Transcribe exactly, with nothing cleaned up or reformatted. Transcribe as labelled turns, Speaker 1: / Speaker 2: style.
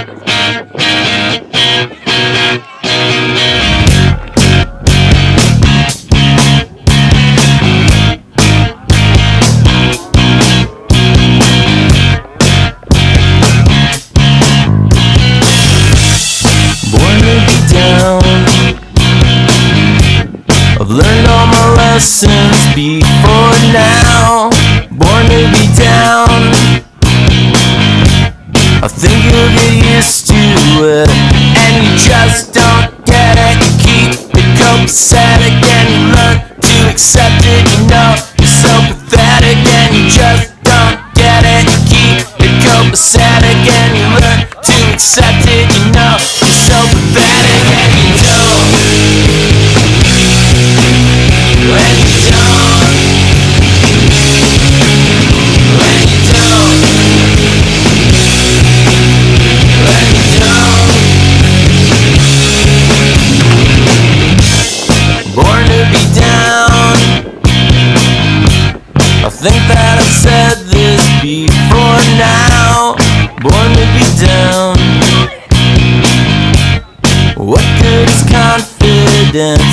Speaker 1: I've learned all my lessons before now. Born to be down. I think you'll get used to it, and you just don't get it. You keep it copacetic and you learn to accept it. You know you're so pathetic and you just don't get it. You keep it copacetic and you learn to accept it. You know you're so pathetic and you don't. When you don't, when you don't, when you don't. Born to be down. I think that I've said this before now. Born to be down. What good is confidence